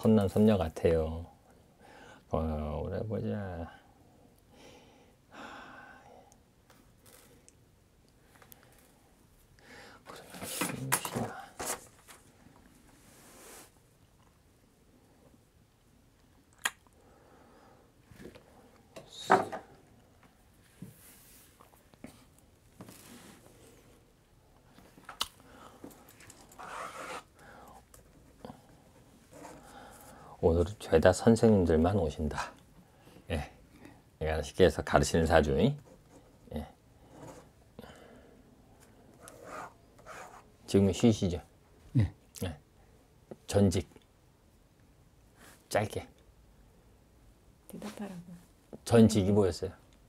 선남 선녀 같아요. 오래 보자. 오늘은 죄다 선생님들만 오신다. 예. 내가 쉽게 해서 가르치는 사주. 예. 지금은 쉬시죠? 예. 예. 전직. 짧게. 대답하라고. 전직이 뭐였어요?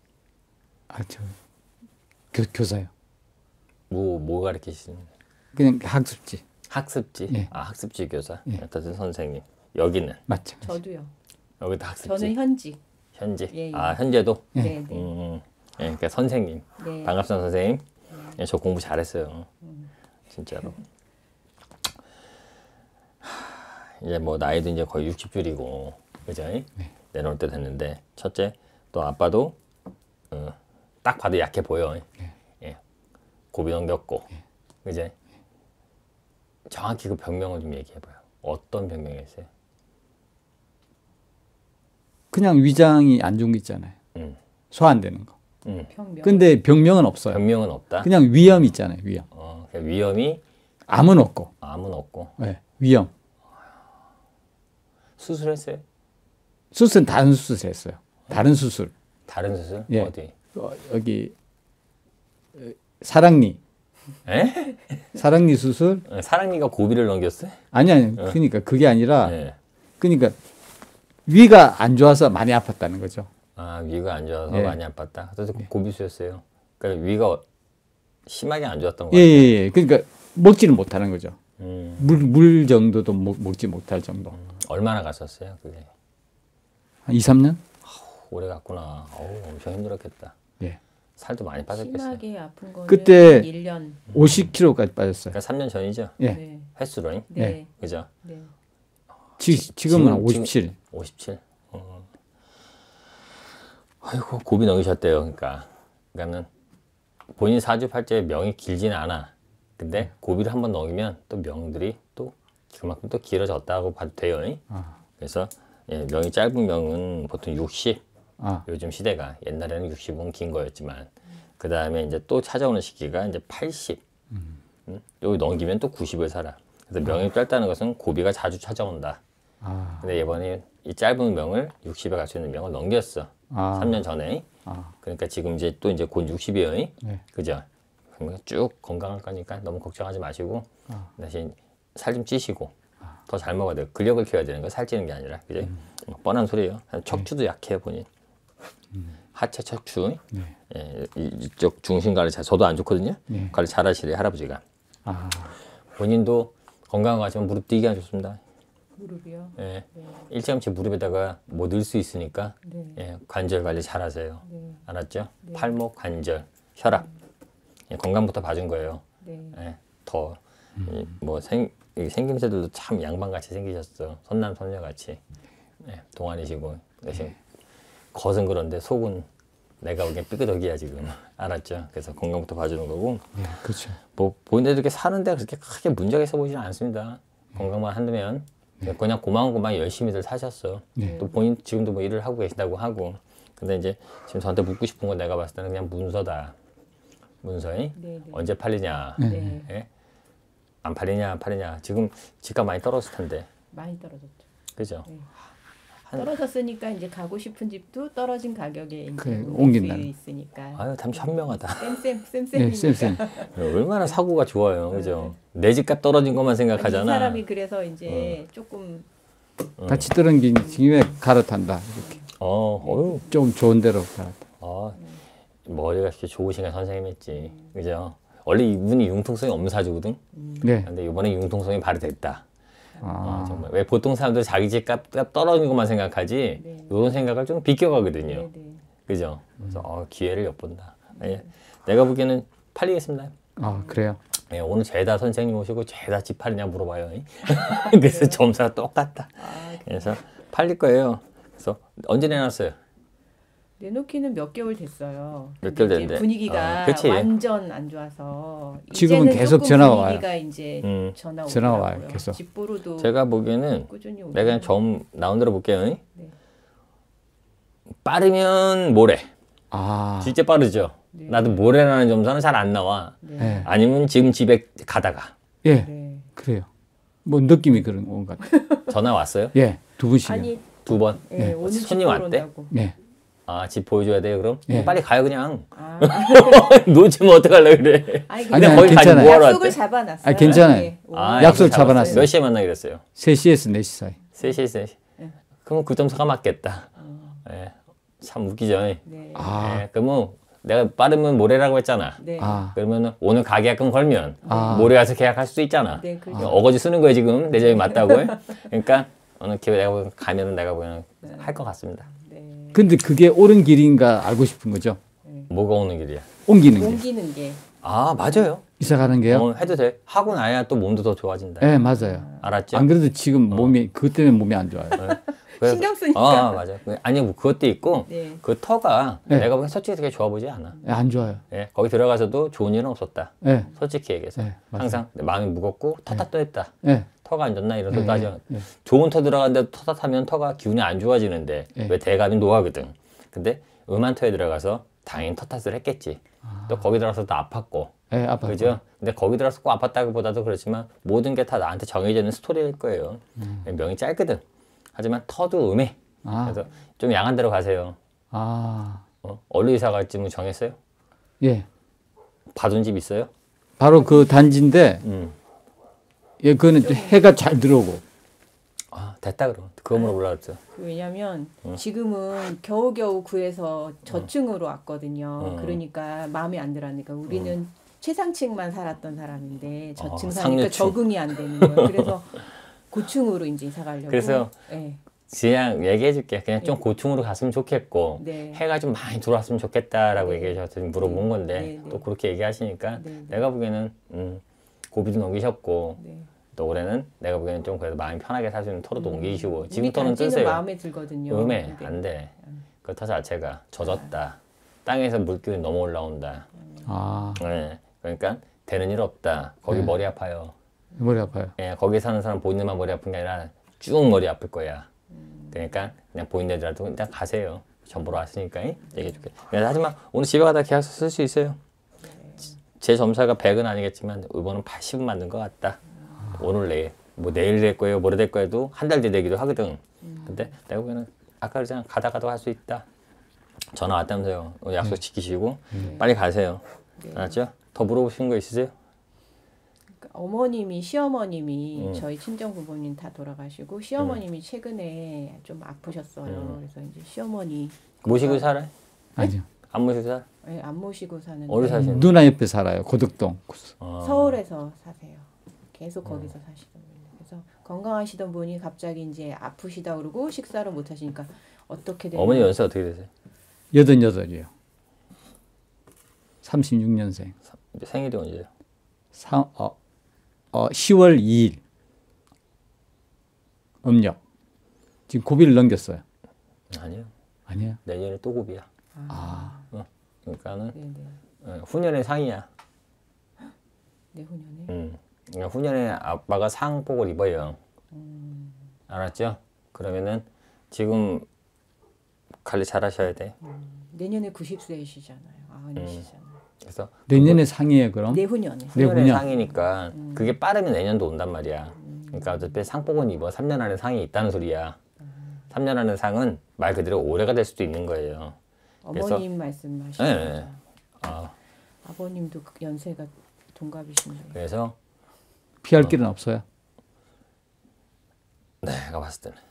교사요. 뭐 가르치시는? 그냥 학습지. 학습지? 예. 아, 학습지 교사. 예. 어떤 선생님. 여기는? 맞죠. 저도요. 여기도 학습지? 저는 현직. 현직? 예, 예. 아, 현재도? 예. 네, 네. 예, 그러니까 선생님. 네. 반갑습니다, 선생님. 예, 저 공부 잘했어요. 진짜로. 이제 뭐 나이도 이제 거의 60줄이고, 그죠? 내려올 때 됐는데, 첫째, 또 아빠도 딱 봐도 약해 보여. 예. 고비 넘겼고, 그죠? 정확히 그 병명을 좀 얘기해봐요. 어떤 병명이었어요? 그냥 위장이 안 좋은 게 있잖아요. 소화 안 되는 거. 병명. 근데 병명은 없어요. 병명은 없다? 그냥 위염 있잖아요. 위염. 그러니까 위험이 암은 없고. 암은 없고. 네, 위염. 수술했어요? 수술은 다른 수술 했어요. 다른 수술. 다른 수술? 예. 어디? 여기 사랑니. 에? 사랑니 수술? 사랑니가 고비를 넘겼어요? 아니. 그러니까 그게 아니라 예. 그러니까 위가 안 좋아서 많이 아팠다는 거죠. 아, 위가 안 좋아서 예. 많이 아팠다. 그래서 고비수였어요. 그러니까 위가 심하게 안 좋았던 예, 거예요. 예. 그러니까 먹지를 못하는 거죠. 음, 물 정도도 먹지 못할 정도. 얼마나 갔었어요, 그게? 한 2, 3년? 오래 갔구나. 어우, 엄청 힘들었겠다. 예. 살도 많이 빠졌겠어요. 심하게 아픈 거는 그때 1년. 50kg까지 빠졌어요. 그러니까 3년 전이죠? 예. 네. 횟수로. 네. 그죠? 네. 지금은 57. 57. 아이고, 고비 넘기셨대요. 그러니까는 본인 사주팔자에 명이 길지는 않아. 근데 고비를 한번 넘기면 또 명들이 또 그만큼 또 길어졌다고 봐도 돼요. 그래서 예, 명이 짧은 명은 보통 60. 요즘 시대가 옛날에는 60은 긴 거였지만 그 다음에 이제 또 찾아오는 시기가 이제 80. 여기 넘기면 또 90을 살아. 그래서 명이 짧다는 것은 고비가 자주 찾아온다. 근데 이번에 이 짧은 명을 60에 갈 수 있는 명을 넘겼어. 3년 전에. 그러니까 지금 이제 또 이제 곧 60이에요. 네. 그죠? 그러면 쭉 건강할 거니까 너무 걱정하지 마시고 대신 살 좀 찌시고 더 잘 먹어야 돼요. 근력을 키워야 되는 거 살찌는 게 아니라. 그죠? 뻔한 소리예요. 척추도 약해요, 본인. 하체 척추. 예, 이쪽 중심 관리 잘, 저도 안 좋거든요. 관리 잘 하시래요, 할아버지가. 본인도 건강하지만 무릎 뛰기 안 좋습니다. 무릎이요? 예. 네. 일찌감치 무릎에다가 뭐 넣을 수 있으니까 네. 예, 관절 관리 잘 하세요. 네. 알았죠? 팔목, 관절, 혈압. 예, 건강부터 봐준 거예요. 네. 예, 더, 생김새들도 참 양반같이 생기셨어. 선남, 선녀같이. 예, 동안이시고. 대신 겉은 그런데 속은 내가 보기엔 삐끗하기야 지금. 알았죠? 그래서 건강부터 봐주는 거고. 예, 그렇죠. 뭐 본인들 이렇게 사는데 그렇게 크게 문제가 있어 보이지는 않습니다. 건강만 한다면 그냥 고만고만 열심히들 사셨어. 또 본인 지금도 뭐 일을 하고 계신다고 하고. 근데 이제 지금 저한테 묻고 싶은 건 내가 봤을 때는 그냥 문서다. 문서에 언제 팔리냐. 네. 예? 안 팔리냐, 안 팔리냐. 지금 집값 많이 떨어졌을 텐데. 많이 떨어졌죠. 그죠? 네. 떨어졌으니까 이제 가고 싶은 집도 떨어진 가격에 이제 그래, 옮길 수 옮긴다는. 있으니까. 아유, 참 현명하다. 쌤쌤이니까. 얼마나 사고가 좋아요. 그죠? 내 집값 떨어진 것만 이 생각하잖아. 사람이 그래서 이제 조금 같이 떨어진 김에 갈아탄다. 이렇게. 어휴. 좀 좋은 데로 갈아탄다. 머리가 이렇게 좋으신가 선생님했지. 그죠? 원래 이분이 융통성이 없는 사주거든. 네. 근데 이번에 융통성이 발휘됐다. 정말. 왜 보통 사람들 자기 집값 떨어진 것만 생각하지 이런 생각을 좀 비껴가거든요. 네. 그죠? 그래서 기회를 엿본다. 예. 내가 보기에는 팔리겠습니다. 아, 그래요? 예, 오늘 죄다 선생님 오시고 죄다 집 팔리냐 물어봐요. 그래서 점수가 똑같다. 그래서 팔릴 거예요. 그래서 언제 내놨어요? 내놓기는 몇 개월 됐어요. 몇 개월 근데 이제 됐는데. 분위기가 그치. 완전 안 좋아서 지금은 이제는 계속 조금 전화가 와요. 분위기가 이제 전화 전화가 와요, 오더라고요. 계속. 집보로도 제가 보기에는 꾸준히 오고. 내가 그냥 처음 나온 대로 볼게요. 네. 빠르면 모레. 아, 진짜 빠르죠. 네. 나도 모레라는 점수는 잘 안 나와. 네. 예. 아니면 지금 집에 가다가 예, 네. 그래요. 뭐 느낌이 그런 것 같아요. 전화 왔어요? 예, 두 분씩이요. 아니, 2번. 예, 오늘 집 손님 보러 왔대? 온다고. 예. 아, 집 보여줘야 돼요, 그럼? 예. 빨리 가요, 그냥. 아, 놓치면 어떡하려고 그래. 아니, 아니, 그냥 거기 괜찮아요. 뭐하러 약속을 왔대? 잡아놨어요. 아, 괜찮아요. 예, 아, 약속 약속 잡아놨어요. 몇 시에 만나기로 했어요? 3시에서 4시 사이. 3시, 3시. 그럼 그 점수가 맞겠다. 예. 참 웃기죠. 네. 아, 예. 그러면 내가 빠르면 모레라고 했잖아. 네. 아, 그러면 오늘 가계약금 걸면 아. 모레 가서 계약할 수도 있잖아. 네, 그렇죠. 어거지 쓰는 거예요, 지금. 내 점이 맞다고. 그러니까 오늘 기회 내가 보기엔 가면은 내가 보기에는 할 것 같습니다. 네. 근데 그게 옳은 길인가 알고 싶은 거죠. 뭐가 오는 길이야? 옮기는 게. 옮기는 게. 아, 맞아요. 이사 가는 게요? 해도 돼. 하고 나야 또 몸도 더 좋아진다. 예, 맞아요. 알았죠? 안 그래도 지금 몸이 그것 때문에 몸이 안 좋아요. 그래서- 신경 쓰니까. 아, 맞아. 아니, 뭐 그것도 있고 네. 그 터가 네. 내가 보기엔 솔직히 되게 좋아 보지 않아. 예, 안 좋아요. 예, 거기 들어가서도 좋은 일은 없었다. 예, 솔직히 얘기해서. 네, 맞아요. 항상 내 마음이 무겁고 터탓했다. 예, 터가 안 좋나 이런 네, 소리도 하죠. 네. 좋은 터 들어갔는데 터탓하면 터가 기운이 안 좋아지는데 네. 왜 대감이 노하거든. 근데 음한 터에 들어가서 당연히 터탓을 했겠지. 또 거기 들어가서 또 아팠고. 예, 아빠. 그죠? 근데 거기 들어가서 꼭 아팠다기보다도 그렇지만 모든 게 다 나한테 정해져 있는 스토리일 거예요. 명이 짧거든. 하지만 터도 음해. 아, 그래서 좀 양한 데로 가세요. 아, 어디 이사 갈지 뭐 정했어요? 예. 봐둔 집 있어요? 바로 그 단지인데, 예, 그거는 해가 잘 들어오고. 아, 됐다 그럼. 그거 물어보려고 왜냐면 지금은 겨우겨우 구해서 저층으로 왔거든요. 그러니까 마음에 안 들으니까 우리는 최상층만 살았던 사람인데 저층 사니까 상류층. 적응이 안 되는 거예요. 그래서 고층으로 이제 이사 가려고. 그래서 네. 그냥 얘기해 줄게. 그냥 좀 고층으로 갔으면 좋겠고 네. 해가 좀 많이 들어왔으면 좋겠다라고 얘기해 줘서 물어본 건데 네, 네. 또 그렇게 얘기하시니까 네, 네. 내가 보기에는 고비도 넘기셨고 네. 또 올해는 내가 보기에는 좀 그래도 마음이 편하게 살 수 있는 터로도 옮기시고 지금 우리 터는 단지는 뜨세요. 마음에 들거든요. 음해 근데 안 돼. 그 터 자체가 젖었다. 땅에서 물기운이 너무 올라온다. 아, 네. 그러니까 되는 일 없다. 거기 네. 머리 아파요. 머리 아파요. 예, 거기 사는 사람 본인만 머리 아픈 게 아니라 쭉 머리 아플 거야. 그러니까 그냥 본인들이라도 그냥 가세요. 전 보러 왔으니까 얘기해 줄게. 하지만 오늘 집에 가다 계약서 쓸 수 있어요. 제 점사가 100은 아니겠지만 이번은 80은 맞는 것 같다. 오늘 내일 뭐 내일 될 거예요, 모레 될 거에도 한 달 뒤 되기도 하거든. 근데 내가 보기에는 아까 그냥 가다가도 할 수 있다. 전화 왔다면서요. 오늘 약속 지키시고 빨리 가세요. 알았죠? 더 물어보시는 거 있으세요? 어머님이 시어머님이 저희 친정 부모님 다 돌아가시고 시어머님이 최근에 좀 아프셨어요. 그래서 이제 시어머니 모시고 살아요? 아니요. 안 모시고 살아? 예, 안 모시고 사는데 어디 사시는? 누나 옆에 살아요. 고덕동. 서울에서 사세요. 계속 거기서 사시던 분이. 그래서 건강하시던 분이 갑자기 이제 아프시다 그러고 식사를 못 하시니까 어떻게 되나? 어머니 연세 어떻게 되세요? 88이요. 36년생. 생일이 언제예요? 10월 2일. 음력. 지금 고비를 넘겼어요. 아니요. 아니에요? 내년에 또 고비야. 아, 그러니까는 네네. 후년에 상이야. 내후년에. 그러니까 후년에 아빠가 상복을 입어요. 알았죠? 그러면은 지금 관리 잘 하셔야 돼. 내년에 90세이시잖아요. 아흔이시잖아요. 그래서 내년에 상이에요, 그럼? 내후년에. 후년에 내후년. 상이니까 그게 빠르면 내년도 온단 말이야. 그러니까 어차피 상복은 입어 3년 안에 상이 있다는 소리야. 3년 안에 상은 말 그대로 올해가 될 수도 있는 거예요. 그래서- 어머님 말씀하시죠. 네. 아, 아버님도 연세가 동갑이신데. 그래서 피할 길은 없어요. 내가 봤을 때는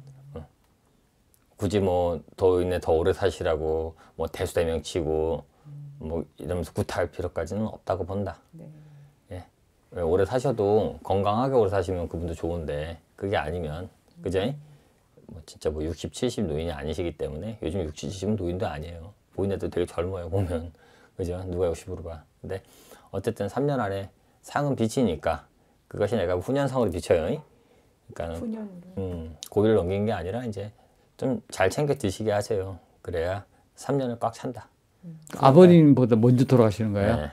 굳이 뭐 더 오래 사시라고 뭐 대수대명 치고 뭐 이러면서 구타할 필요까지는 없다고 본다. 네. 예. 왜 오래 사셔도 건강하게 오래 사시면 그분도 좋은데 그게 아니면 그죠? 뭐 진짜 뭐 60, 70 노인이 아니시기 때문에 요즘 60, 70은 노인도 아니에요. 보이는 애도 되게 젊어요 보면. 그죠? 누가 역시 물어봐. 근데 어쨌든 3년 안에 상은 비치니까 그것이 내가 후년상으로 비쳐요. 그러니까 후년으로. 고비를 넘긴 게 아니라 이제 좀 잘 챙겨 드시게 하세요. 그래야 3년을 꽉 찬다. 아버님보다 먼저 돌아가시는 거예요? 네.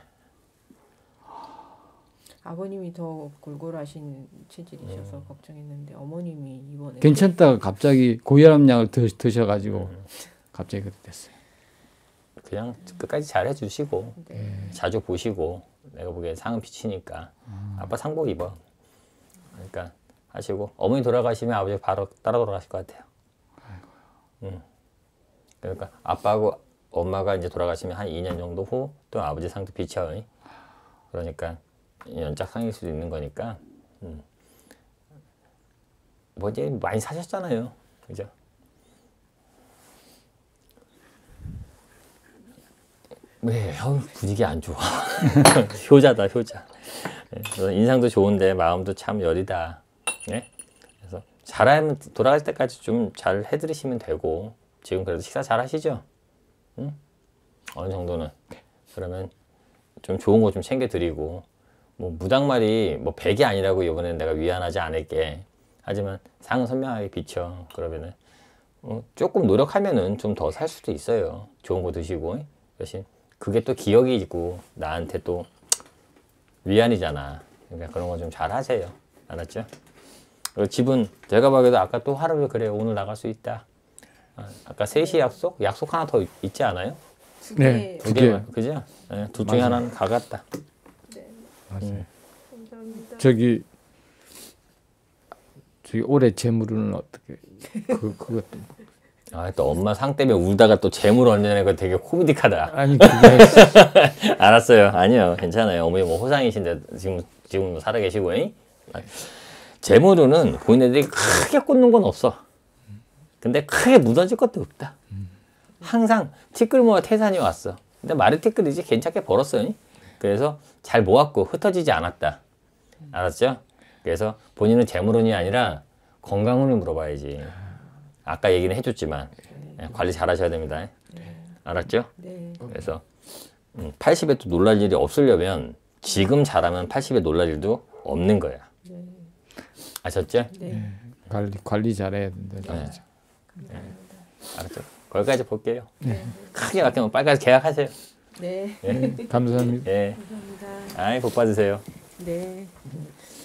아버님이 더 골골하신 체질이셔서 걱정했는데 어머님이 이번에 괜찮다가 갑자기 고혈압약을 드셔가지고 갑자기 그렇게 됐어요. 그냥 끝까지 잘 해주시고 네. 자주 보시고 내가 보기엔 상은 비치니까 아빠 상복 입어. 그러니까 하시고 어머니 돌아가시면 아버지 바로 따라 돌아가실 것 같아요. 그러니까 아빠하고 엄마가 이제 돌아가시면 한 2년 정도 후 또 아버지 상도 비쳐. 그러니까 연짝 상일 수도 있는 거니까 뭐 이제 많이 사셨잖아요. 그죠? 왜 분위기 안 좋아. 효자다 효자. 네, 인상도 좋은데 마음도 참 여리다. 네? 그래서 잘하면 돌아갈 때까지 좀 잘 해드리시면 되고 지금 그래도 식사 잘 하시죠? 응? 어느 정도는. 그러면 좀 좋은 거 좀 챙겨드리고 뭐 무당말이 뭐 100이 아니라고 이번엔 내가 위안하지 않을게. 하지만 상은 선명하게 비쳐. 그러면은 조금 노력하면은 좀 더 살 수도 있어요. 좋은 거 드시고 대신 그게 또 기억이 있고 나한테 또 위안이잖아. 그러니까 그런 거 좀 잘 하세요. 알았죠? 그리고 집은 제가 봐도 아까 또 하루를 그래 오늘 나갈 수 있다. 아까 3시 약속? 약속 하나 더 있지 않아요? 네. 두 개, 그죠? 네, 둘 중에 하나는 가갔다. 맞아요. 감사합니다. 저기 올해 재물은 어떻게 그것도 아, 또 엄마 상 때문에 울다가 또 재물 얹어내는 거 되게 코미디카다. 아니 그게 알았어요. 아니요. 괜찮아요. 어머니 뭐 호상이신데 지금 살아 계시고. 재물은 본인들이 크게 꽂는 건 없어. 근데 크게 묻어질 것도 없다. 항상 티끌 모아 태산이 왔어. 근데 말이 티끌이지 괜찮게 벌었어요. 그래서 잘 모았고 흩어지지 않았다. 알았죠? 그래서 본인은 재물운이 아니라 건강운을 물어봐야지. 아까 얘기는 해줬지만 관리 잘 하셔야 됩니다. 알았죠? 네. 그래서 80에 또 놀랄 일이 없으려면 지금 잘하면 80에 놀랄 일도 없는 거야. 네. 아셨죠? 네. 관리 잘해야 된다. 네. 진짜. 알았죠? 거기까지 볼게요. 네. 크게 막히면 빨리 계약하세요. 네. 예. 감사합니다. 예. 감사합니다. 아이, 복 받으세요. 네.